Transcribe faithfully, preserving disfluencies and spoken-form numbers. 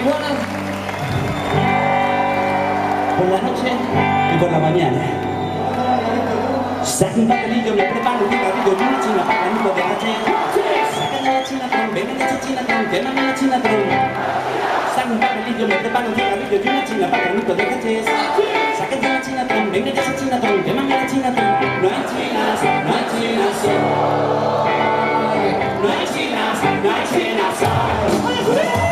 Tijuana. Por la noche y por la mañana. Saca un papelillo, me preparo un cigarrillo y una china para canuto de H. Sácame la chinatron, venga de esa chinatron, quémame la chinatron. Saca un papelillo, me preparo un cigarrillo y una china para canuto de H. Sácate la chinatron, venga de esa chinatron, quémame la chinatron. No hay chinas, no hay chinas hoy. No hay chinas, no hay chinas hoy.